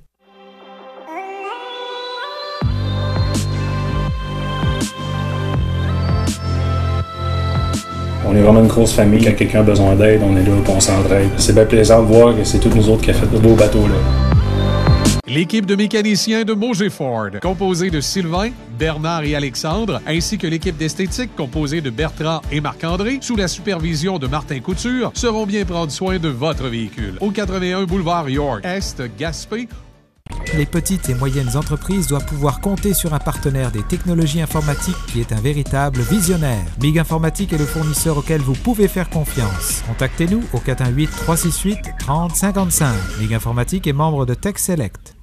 On est vraiment une grosse famille. Quand quelqu'un a besoin d'aide, on est là et on s'entraide. C'est bien plaisant de voir que c'est tous nous autres qui a fait ce beau bateau-là. L'équipe de mécaniciens de Mauger Ford, composée de Sylvain, Bernard et Alexandre, ainsi que l'équipe d'esthétique composée de Bertrand et Marc-André, sous la supervision de Martin Couture, sauront bien prendre soin de votre véhicule. Au 81 boulevard York, Est, Gaspé. Les petites et moyennes entreprises doivent pouvoir compter sur un partenaire des technologies informatiques qui est un véritable visionnaire. Big Informatique est le fournisseur auquel vous pouvez faire confiance. Contactez-nous au 418-368-3055. Big Informatique est membre de Tech Select.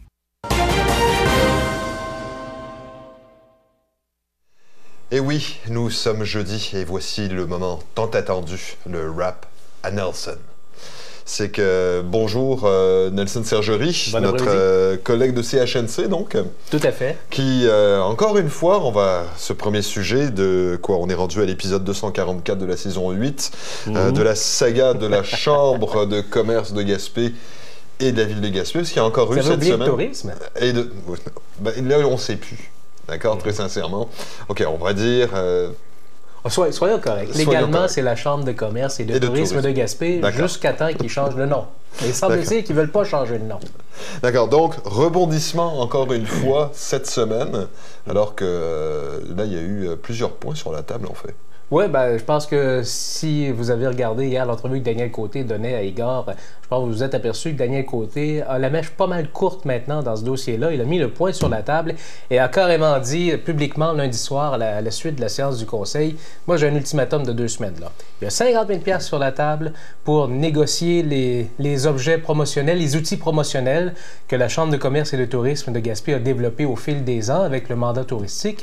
Et oui, nous sommes jeudi et voici le moment tant attendu, le rap à Nelson. C'est que, bonjour Nelson Sergerie, notre collègue de CHNC donc. Tout à fait. Qui, encore une fois, ce premier sujet de quoi on est rendu à l'épisode 244 de la saison 8, de la saga de la Chambre de commerce de Gaspé et de la ville de Gaspé, parce qu'il y a encore eu cette semaine. Le tourisme. Là, on ne sait plus, d'accord, très sincèrement. OK, on va dire... Soyons corrects. Légalement, c'est la Chambre de commerce et de tourisme de Gaspé jusqu'à temps qu'ils changent le nom. Mais il semble-t-il qu'ils ne veulent pas changer le nom. D'accord. Donc, rebondissement encore une fois cette semaine, alors que là, il y a eu plusieurs points sur la table, en fait. Oui, je pense que si vous avez regardé hier l'entrevue que Daniel Côté donnait à Igor, je pense que vous vous êtes aperçu que Daniel Côté a la mèche pas mal courte maintenant dans ce dossier-là. Il a mis le point sur la table et a carrément dit publiquement lundi soir, à la suite de la séance du Conseil, moi j'ai un ultimatum de 2 semaines. Là. Il y a 50 000 $ sur la table pour négocier les objets promotionnels, les outils promotionnels que la Chambre de commerce et de tourisme de Gaspé a développés au fil des ans avec le mandat touristique.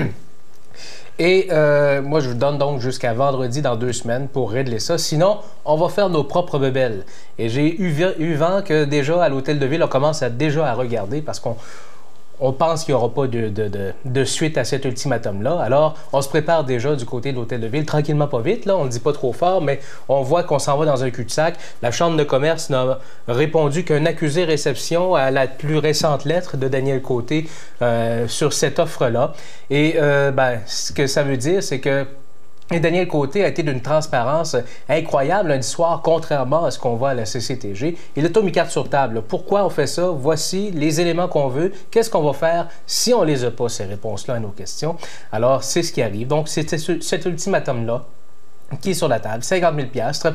Et moi, je vous donne donc jusqu'à vendredi dans 2 semaines pour régler ça. Sinon, on va faire nos propres bébelles. Et j'ai eu vent que déjà, à l'Hôtel de Ville, on commence déjà à regarder parce qu'on pense qu'il n'y aura pas de suite à cet ultimatum-là. Alors, on se prépare déjà du côté de l'Hôtel de Ville, tranquillement, pas vite. Là, on ne le dit pas trop fort, mais on voit qu'on s'en va dans un cul-de-sac. La Chambre de commerce n'a répondu qu'un accusé-réception à la plus récente lettre de Daniel Côté sur cette offre-là. Et ce que ça veut dire, c'est que Daniel Côté a été d'une transparence incroyable lundi soir, contrairement à ce qu'on voit à la CCTG. Il a tout mis carte sur table. Pourquoi on fait ça? Voici les éléments qu'on veut. Qu'est-ce qu'on va faire si on les a pas, ces réponses-là à nos questions? Alors, c'est ce qui arrive. Donc, c'était cet ultimatum-là qui est sur la table, 50 000 $.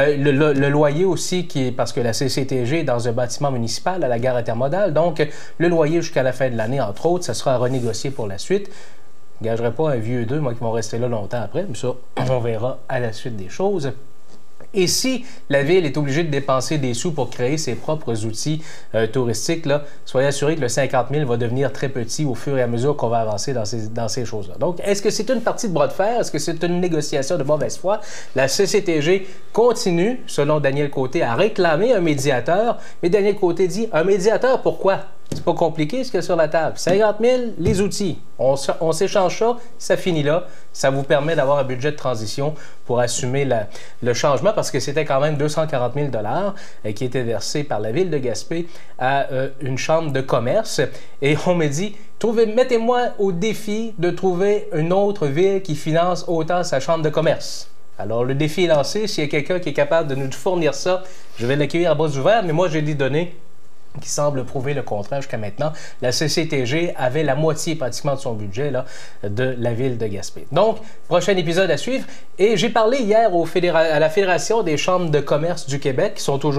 Le loyer aussi, parce que la CCTG est dans un bâtiment municipal à la gare intermodale. Donc, le loyer jusqu'à la fin de l'année, entre autres, ça sera renégocié pour la suite. Je ne gagerai pas un vieux d'eux, moi, qui vont rester là longtemps après, mais ça, on verra à la suite des choses. Et si la Ville est obligée de dépenser des sous pour créer ses propres outils touristiques, là, soyez assurés que le 50 000 va devenir très petit au fur et à mesure qu'on va avancer dans ces choses-là. Donc, est-ce que c'est une partie de bras de fer? Est-ce que c'est une négociation de mauvaise foi? La CCTG continue, selon Daniel Côté, à réclamer un médiateur. Mais Daniel Côté dit, un médiateur, pourquoi? C'est pas compliqué ce qu'il y a sur la table. 50 000, les outils. On s'échange ça, ça finit là. Ça vous permet d'avoir un budget de transition pour assumer le changement parce que c'était quand même 240 000 $ qui étaient versés par la Ville de Gaspé à une chambre de commerce. Et on me dit, mettez-moi au défi de trouver une autre ville qui finance autant sa chambre de commerce. Alors, le défi est lancé. S'il y a quelqu'un qui est capable de nous fournir ça, je vais l'accueillir à bras ouverts. Mais moi, j'ai des données qui semble prouver le contraire jusqu'à maintenant. La CCTG avait la moitié pratiquement de son budget là, de la ville de Gaspé. Donc, prochain épisode à suivre. Et j'ai parlé hier à la Fédération des chambres de commerce du Québec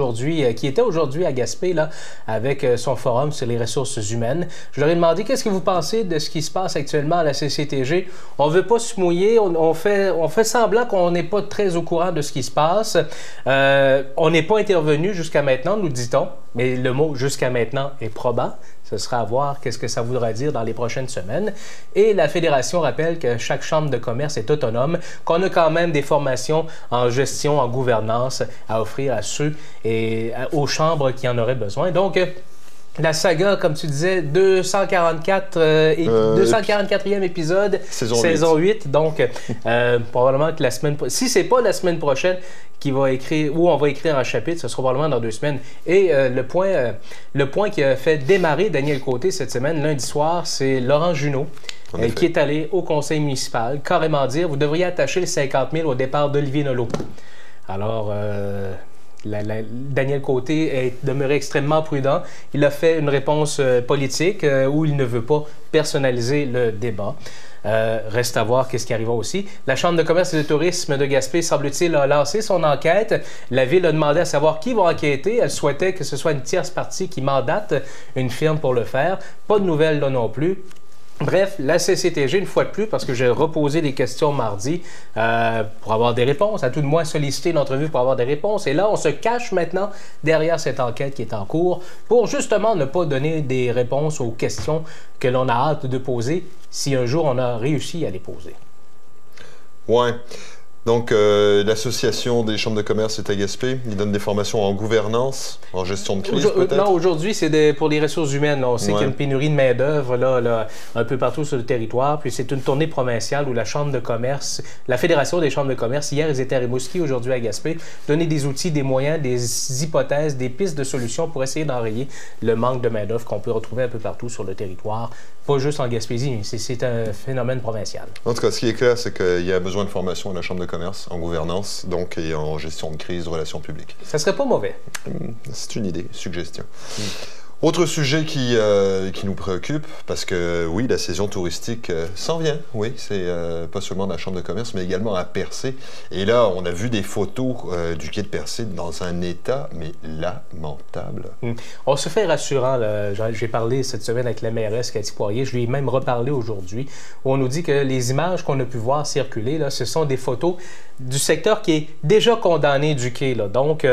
qui était aujourd'hui à Gaspé là, avec son forum sur les ressources humaines. Je leur ai demandé qu'est-ce que vous pensez de ce qui se passe actuellement à la CCTG. On ne veut pas se mouiller, on fait semblant qu'on n'est pas très au courant de ce qui se passe. On n'est pas intervenu jusqu'à maintenant, nous dit-on. Mais le mot « jusqu'à maintenant » est probant. Ce sera à voir qu'est-ce que ça voudra dire dans les prochaines semaines. Et la Fédération rappelle que chaque chambre de commerce est autonome, qu'on a quand même des formations en gestion, en gouvernance à offrir à ceux et aux chambres qui en auraient besoin. Donc, la saga, comme tu disais, 244e épisode, saison 8. Donc, probablement que la semaine... Si c'est pas la semaine prochaine où on va écrire un chapitre, ce sera probablement dans 2 semaines. Et le point qui a fait démarrer Daniel Côté cette semaine, lundi soir, c'est Laurent Junot, qui est allé au conseil municipal, carrément dire, vous devriez attacher les 50 000 au départ d'Olivier Nolot. Alors... Daniel Côté est demeuré extrêmement prudent. Il a fait une réponse politique où il ne veut pas personnaliser le débat. Reste à voir qu'est-ce qui arrivera aussi. La Chambre de commerce et de tourisme de Gaspé, semble-t-il, a lancé son enquête. La Ville a demandé à savoir qui va enquêter. Elle souhaitait que ce soit une tierce partie qui mandate une firme pour le faire. Pas de nouvelles là non plus. Bref, la CCTG, une fois de plus, parce que j'ai reposé des questions mardi pour avoir des réponses, à tout de moins solliciter l'entrevue pour avoir des réponses. Et là, on se cache maintenant derrière cette enquête qui est en cours pour justement ne pas donner des réponses aux questions que l'on a hâte de poser si un jour on a réussi à les poser. Ouais. Donc, l'Association des chambres de commerce est à Gaspé. Ils donnent des formations en gouvernance, en gestion de crise, peut-être? Non, aujourd'hui, c'est pour les ressources humaines. Là. On sait qu'il y a une pénurie de main-d'œuvre là, un peu partout sur le territoire. Puis c'est une tournée provinciale où la Chambre de commerce, la Fédération des chambres de commerce, hier, ils étaient à Rimouski, aujourd'hui à Gaspé, donner des outils, des moyens, des hypothèses, des pistes de solutions pour essayer d'enrayer le manque de main-d'œuvre qu'on peut retrouver un peu partout sur le territoire. Pas juste en Gaspésie, c'est un phénomène provincial. En tout cas, ce qui est clair, c'est qu'il y a besoin de formation à la Chambre de commerce, en gouvernance, donc, et en gestion de crise, relations publiques. Ça serait pas mauvais. C'est une idée, suggestion. Autre sujet qui nous préoccupe, parce que oui, la saison touristique s'en vient, oui, c'est pas seulement dans la Chambre de commerce, mais également à Percé. Et là, on a vu des photos du quai de Percé dans un état, mais lamentable. On se fait rassurant, j'ai parlé cette semaine avec la mairesse Cathy Poirier, je lui ai même reparlé aujourd'hui, où on nous dit que les images qu'on a pu voir circuler, là, ce sont des photos du secteur qui est déjà condamné du quai. Là. Donc,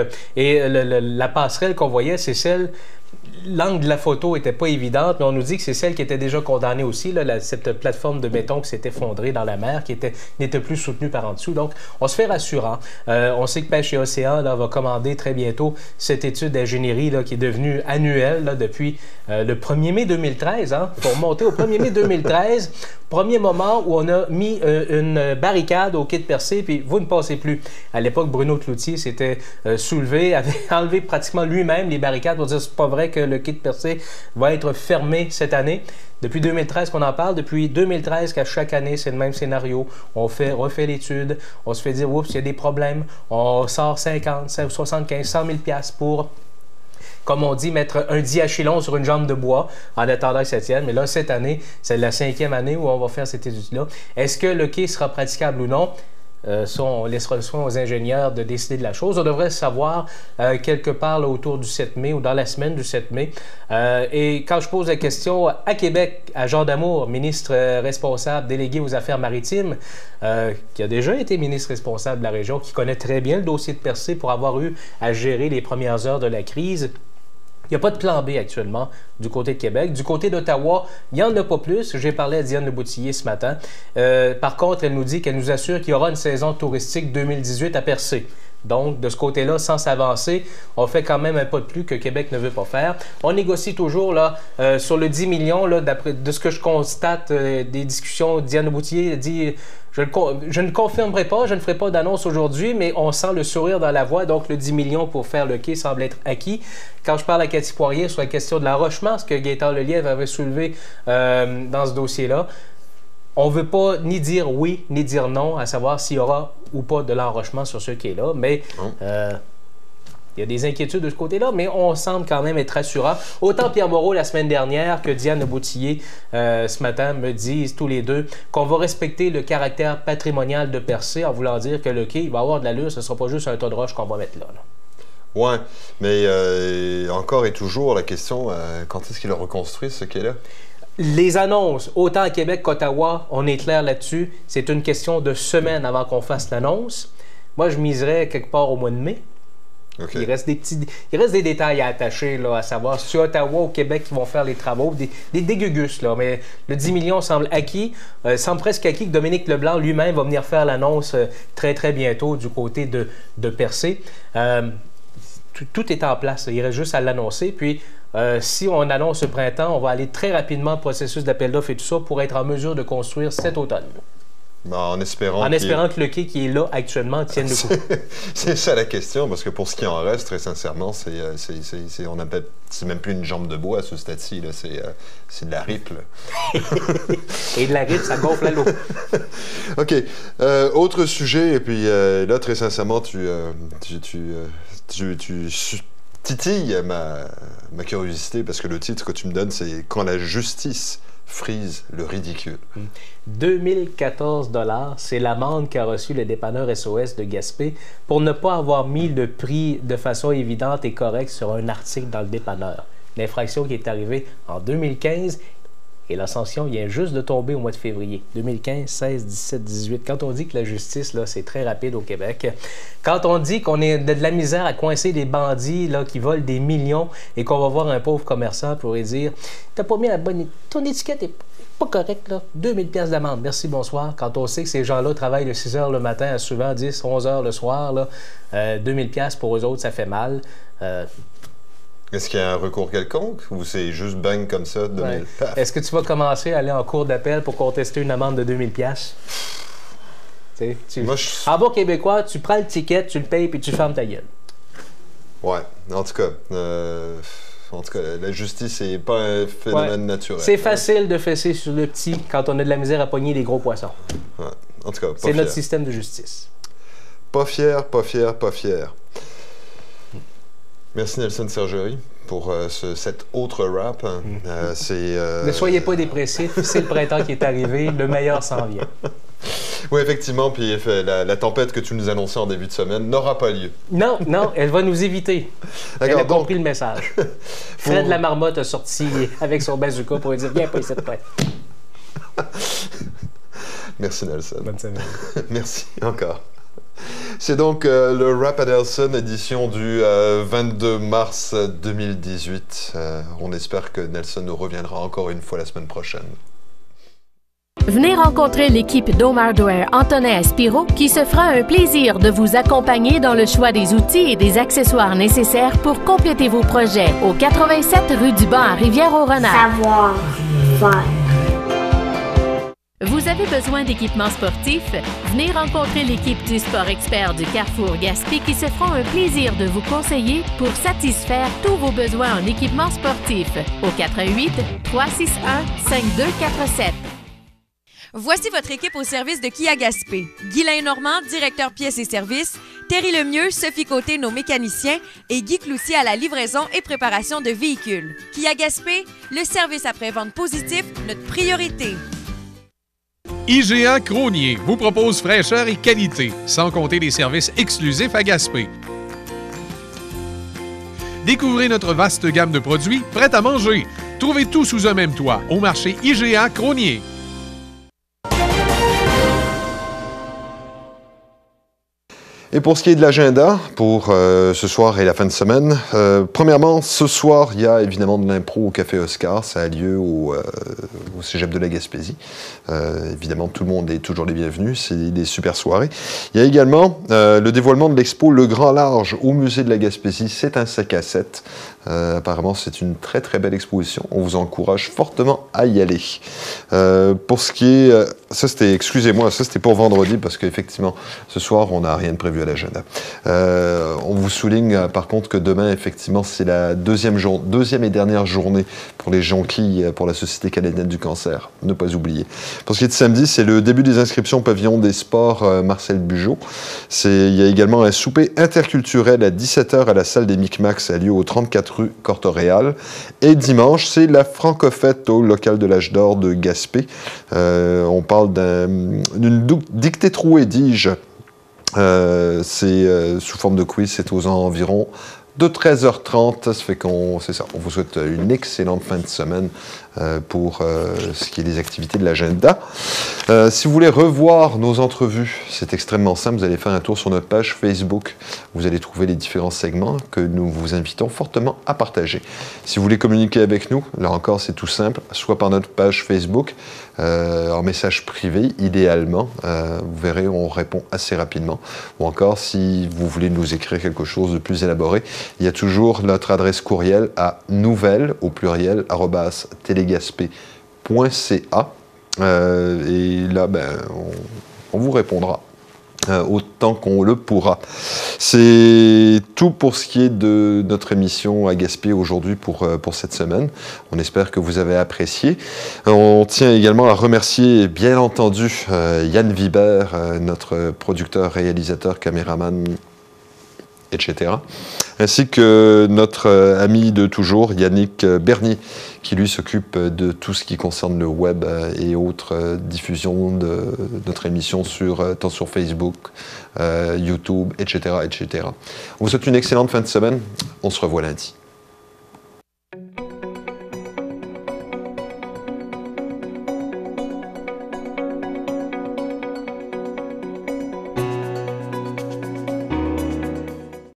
la passerelle qu'on voyait, c'est celle... L'angle de la photo n'était pas évidente, mais on nous dit que c'est celle qui était déjà condamnée aussi, là, cette plateforme de béton qui s'est effondrée dans la mer, qui n'était plus soutenue par en dessous. Donc, on se fait rassurant. On sait que Pêche et Océan là, va commander très bientôt cette étude d'ingénierie qui est devenue annuelle là, depuis le 1er mai 2013. Hein, pour monter au 1er mai 2013, premier moment où on a mis une barricade au quai de Percé, puis vous ne passez plus. À l'époque, Bruno Cloutier s'était soulevé, avait enlevé pratiquement lui-même les barricades pour dire c'est pas vrai que le quai de Percé va être fermé cette année. Depuis 2013 qu'on en parle, depuis 2013 qu'à chaque année, c'est le même scénario. On refait l'étude, on se fait dire, oups, il y a des problèmes, on sort 50, 75, 100 000 $ pour, comme on dit, mettre un diachylon sur une jambe de bois en attendant que ça tienne. Mais là, cette année, c'est la 5e année où on va faire cette étude-là. Est-ce que le quai sera praticable ou non? Ça, on laissera le soin aux ingénieurs de décider de la chose. On devrait savoir quelque part là, autour du 7 mai ou dans la semaine du 7 mai. Et quand je pose la question à Québec, à Jean Damour, ministre responsable délégué aux affaires maritimes, qui a déjà été ministre responsable de la région, qui connaît très bien le dossier de Percé pour avoir eu à gérer les premières heures de la crise, il n'y a pas de plan B actuellement du côté de Québec. Du côté d'Ottawa, il n'y en a pas plus. J'ai parlé à Diane Leboutillier ce matin. Par contre, elle nous dit qu'elle nous assure qu'il y aura une saison touristique 2018 à Percé. Donc, de ce côté-là, sans s'avancer, on fait quand même un pas de plus que Québec ne veut pas faire. On négocie toujours là, sur le 10 millions, là, d'après de ce que je constate des discussions. Diane Leboutillier dit... Je ne confirmerai pas, je ne ferai pas d'annonce aujourd'hui, mais on sent le sourire dans la voix, donc le 10 millions pour faire le quai semble être acquis. Quand je parle à Cathy Poirier sur la question de l'enrochement, ce que Gaétan Lelièvre avait soulevé dans ce dossier-là, on ne veut pas ni dire oui, ni dire non, à savoir s'il y aura ou pas de l'enrochement sur ce quai-là, mais... il y a des inquiétudes de ce côté-là, mais on semble quand même être rassurant. Autant Pierre Moreau la semaine dernière que Diane Leboutillier ce matin me disent tous les deux qu'on va respecter le caractère patrimonial de Percé en voulant dire que le quai il va avoir de l'allure, ce ne sera pas juste un tas de roches qu'on va mettre là. Oui, mais encore et toujours la question, quand est-ce qu'il a reconstruit ce quai-là? Les annonces, autant à Québec qu'Ottawa, on est clair là-dessus. C'est une question de semaines avant qu'on fasse l'annonce. Moi, je miserais quelque part au mois de mai. Okay. Il reste des détails à attacher, là, à savoir si Ottawa ou Québec qui vont faire les travaux, des gugus, là, mais le 10 millions semble acquis, semble presque acquis que Dominique Leblanc lui-même va venir faire l'annonce très très bientôt du côté de Percé. Tout est en place, il reste juste à l'annoncer, puis si on annonce ce printemps, on va aller très rapidement au processus d'appel d'offres et tout ça pour être en mesure de construire cet automne. En espérant que le quai qui est là actuellement tienne le coup. C'est ça la question, parce que pour ce qui en reste, très sincèrement, c'est même plus une jambe de bois à ce stade-ci, c'est de la ripe. Et de la ripe, ça gonfle à l'eau. OK. Autre sujet, et puis là, très sincèrement, tu titilles ma curiosité, parce que le titre que tu me donnes, c'est « Quand la justice frise le ridicule ». 2014 $, c'est l'amende qu'a reçu le dépanneur SOS de Gaspé pour ne pas avoir mis le prix de façon évidente et correcte sur un article dans le dépanneur. L'infraction qui est arrivée en 2015 Et l'ascension vient juste de tomber au mois de février. 2015, 16, 17, 18. Quand on dit que la justice, là, c'est très rapide au Québec, quand on dit qu'on est de la misère à coincer des bandits là, qui volent des millions et qu'on va voir un pauvre commerçant pour lui dire « T'as pas mis la bonne... Ton étiquette est pas correcte, là. 2000 pièces d'amende. Merci, bonsoir. » Quand on sait que ces gens-là travaillent de 6 heures le matin à souvent 10, 11 heures le soir, là, 2000 pièces pour eux autres, ça fait mal. Est-ce qu'il y a un recours quelconque ou c'est juste bang comme ça, 2000 paf? Est-ce que tu vas commencer à aller en cours d'appel pour contester une amende de 2000 pièces? En bon québécois, tu prends le ticket, tu le payes puis tu fermes ta gueule. Ouais, en tout cas, la justice n'est pas un phénomène naturel. C'est facile de fesser sur le petit quand on a de la misère à pogner des gros poissons. Ouais. En tout cas, c'est notre système de justice. Pas fier, pas fier, pas fier. Merci Nelson Sergerie pour cet autre rap. Ne soyez pas dépressifs, c'est le printemps qui est arrivé, le meilleur s'en vient. Oui, effectivement, puis la tempête que tu nous annonçais en début de semaine n'aura pas lieu. Non, elle va nous éviter. Elle a compris le message. Fred la marmotte a sorti avec son bazooka pour lui dire « Viens pas ici de près. » Merci Nelson. Bonne semaine. Merci encore. C'est donc le Rap à Nelson, édition du 22 mars 2018. On espère que Nelson nous reviendra encore une fois la semaine prochaine. Venez rencontrer l'équipe d'Home Hardware Antonin Aspiro qui se fera un plaisir de vous accompagner dans le choix des outils et des accessoires nécessaires pour compléter vos projets au 87 rue du Banc à Rivière-au-Renard. Savoir faire. Vous avez besoin d'équipements sportifs? Venez rencontrer l'équipe du Sport Expert du Carrefour Gaspé qui se feront un plaisir de vous conseiller pour satisfaire tous vos besoins en équipements sportifs au 88 361 5247. Voici votre équipe au service de Kia Gaspé. Guylain Normand, directeur pièces et services, Terry Lemieux, Sophie Côté, nos mécaniciens, et Guy Cloutier à la livraison et préparation de véhicules. Kia Gaspé, le service après-vente positif, notre priorité. IGA Cronier vous propose fraîcheur et qualité, sans compter les services exclusifs à Gaspé. Découvrez notre vaste gamme de produits prêts à manger. Trouvez tout sous un même toit au marché IGA Cronier. Et pour ce qui est de l'agenda, pour ce soir et la fin de semaine, premièrement, ce soir, il y a évidemment de l'impro au Café Oscar. Ça a lieu au Cégep de la Gaspésie. Évidemment, tout le monde est toujours les bienvenus. C'est des super soirées. Il y a également le dévoilement de l'expo Le Grand Large au Musée de la Gaspésie. C'est un 5 à 7. Apparemment, c'est une très, très belle exposition. On vous encourage fortement à y aller. Pour ce qui est... ça, c'était pour vendredi, parce qu'effectivement, ce soir, on n'a rien de prévu à l'agenda. On vous souligne, par contre, que demain, effectivement, c'est la deuxième et dernière journée pour les jonquilles pour la Société canadienne du cancer. Ne pas oublier. Pour ce qui est de samedi, c'est le début des inscriptions au pavillon des sports Marcel Bugeaud. Il y a également un souper interculturel à 17h à la salle des Micmacs. Ça a lieu au 34 rue Cortoréal. Et dimanche, c'est la Francofête au local de l'Âge d'Or de Gaspé. On parle d'une dictée trouée, dis-je. C'est sous forme de quiz, c'est aux environs de 13h30. Ça fait c'est ça. On vous souhaite une excellente fin de semaine pour ce qui est des activités de l'agenda. Si vous voulez revoir nos entrevues, c'est extrêmement simple. Vous allez faire un tour sur notre page Facebook. Vous allez trouver les différents segments que nous vous invitons fortement à partager. Si vous voulez communiquer avec nous, là encore, c'est tout simple, soit par notre page Facebook, en message privé, idéalement. Vous verrez, on répond assez rapidement. Ou encore, si vous voulez nous écrire quelque chose de plus élaboré, il y a toujours notre adresse courriel à nouvelles, au pluriel, @telegaspé.ca. Et là, on vous répondra autant qu'on le pourra. C'est tout pour ce qui est de notre émission à Gaspé aujourd'hui pour cette semaine. On espère que vous avez apprécié. On tient également à remercier, bien entendu, Yann Vibert, notre producteur, réalisateur, caméraman, etc. Ainsi que notre ami de toujours, Yannick Bernier, qui lui s'occupe de tout ce qui concerne le web et autres diffusions de notre émission tant sur Facebook, YouTube, etc., etc. On vous souhaite une excellente fin de semaine. On se revoit lundi.